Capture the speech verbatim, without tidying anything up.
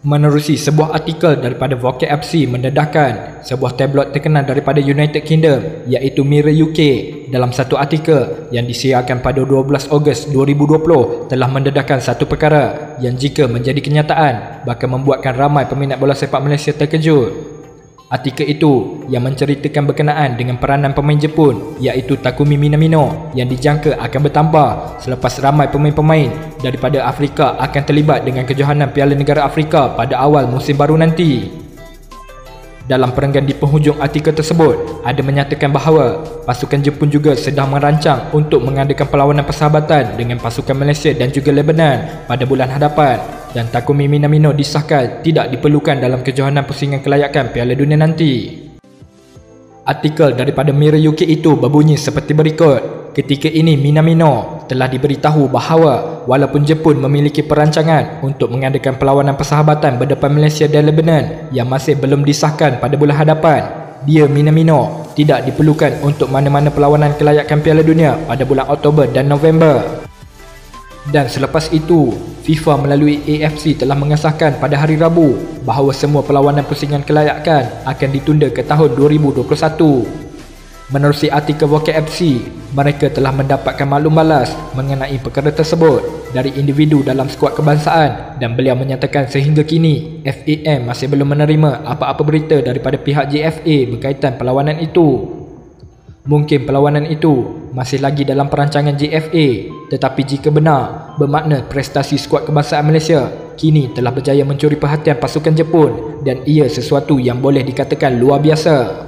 Menerusi sebuah artikel daripada Voke F C mendedahkan, sebuah tabloid terkenal daripada United Kingdom iaitu Mirror U K dalam satu artikel yang disiarkan pada dua belas Ogos dua ribu dua puluh telah mendedahkan satu perkara yang jika menjadi kenyataan bakal membuatkan ramai peminat bola sepak Malaysia terkejut. Artikel itu yang menceritakan berkenaan dengan peranan pemain Jepun iaitu Takumi Minamino yang dijangka akan bertambah selepas ramai pemain-pemain daripada Afrika akan terlibat dengan kejohanan Piala Negara Afrika pada awal musim baru nanti. Dalam perenggan di penghujung artikel tersebut, ada menyatakan bahawa pasukan Jepun juga sedang merancang untuk mengadakan perlawanan persahabatan dengan pasukan Malaysia dan juga Lebanon pada bulan hadapan, dan Takumi Minamino disahkan tidak diperlukan dalam kejohanan pusingan kelayakan Piala Dunia nanti. Artikel daripada Mirror U K itu berbunyi seperti berikut. Ketika ini Minamino telah diberitahu bahawa walaupun Jepun memiliki perancangan untuk mengadakan perlawanan persahabatan berdepan Malaysia dan Lebanon yang masih belum disahkan pada bulan hadapan, dia Minamino tidak diperlukan untuk mana-mana perlawanan kelayakan Piala Dunia pada bulan Oktober dan November. Dan selepas itu, FIFA melalui A F C telah mengesahkan pada hari Rabu bahawa semua perlawanan pusingan kelayakan akan ditunda ke tahun dua ribu dua puluh satu. Menerusi artikel Voke F C, mereka telah mendapatkan maklum balas mengenai perkara tersebut dari individu dalam skuad kebangsaan, dan beliau menyatakan sehingga kini F A M masih belum menerima apa-apa berita daripada pihak J F A berkaitan perlawanan itu. Mungkin perlawanan itu masih lagi dalam perancangan J F A, tetapi jika benar, bermakna prestasi skuad kebangsaan Malaysia kini telah berjaya mencuri perhatian pasukan Jepun dan ia sesuatu yang boleh dikatakan luar biasa.